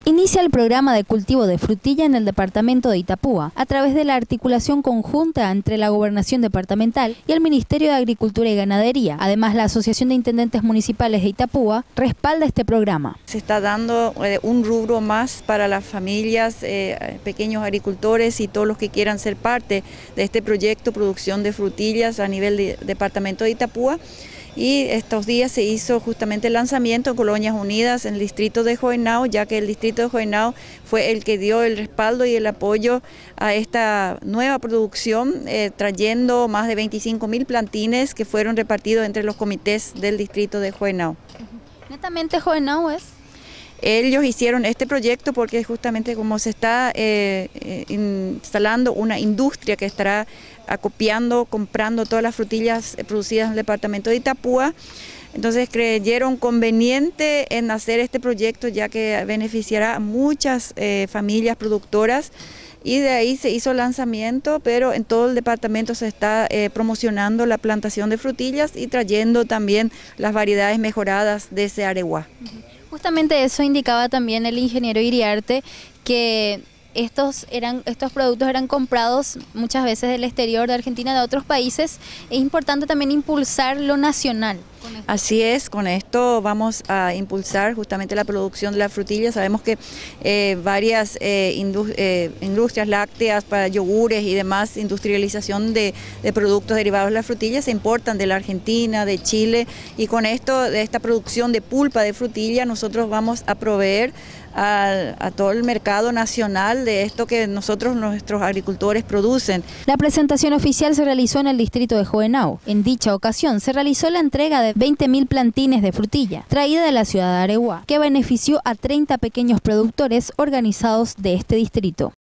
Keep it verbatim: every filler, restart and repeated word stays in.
Inicia el programa de cultivo de frutilla en el departamento de Itapúa, a través de la articulación conjunta entre la Gobernación Departamental y el Ministerio de Agricultura y Ganadería. Además, la Asociación de Intendentes Municipales de Itapúa respalda este programa. Se está dando eh, un rubro más para las familias, eh, pequeños agricultores y todos los que quieran ser parte de este proyecto, producción de frutillas a nivel de departamento de Itapúa. Y estos días se hizo justamente el lanzamiento en Colonias Unidas en el distrito de Jovenao, ya que el distrito de Jovenao fue el que dio el respaldo y el apoyo a esta nueva producción, eh, trayendo más de veinticinco mil plantines que fueron repartidos entre los comités del distrito de Jovenao. Netamente Jovenao es... Ellos hicieron este proyecto porque justamente como se está eh, instalando una industria que estará acopiando, comprando todas las frutillas producidas en el departamento de Itapúa, entonces creyeron conveniente en hacer este proyecto ya que beneficiará a muchas eh, familias productoras. Y de ahí se hizo el lanzamiento, pero en todo el departamento se está eh, promocionando la plantación de frutillas y trayendo también las variedades mejoradas de ese areguá. Justamente eso indicaba también el ingeniero Iriarte, que estos, eran, estos productos eran comprados muchas veces del exterior de Argentina, de otros países. Es importante también impulsar lo nacional. Así es, con esto vamos a impulsar justamente la producción de la frutilla. Sabemos que eh, varias eh, indust eh, industrias lácteas para yogures y demás, industrialización de, de productos derivados de la frutilla se importan de la Argentina, de Chile, y con esto, de esta producción de pulpa de frutilla, nosotros vamos a proveer a, a todo el mercado nacional de esto que nosotros, nuestros agricultores, producen. La presentación oficial se realizó en el distrito de Jovenao. En dicha ocasión se realizó la entrega de veinte mil plantines de frutilla, traída de la ciudad de Areguá, que benefició a treinta pequeños productores organizados de este distrito.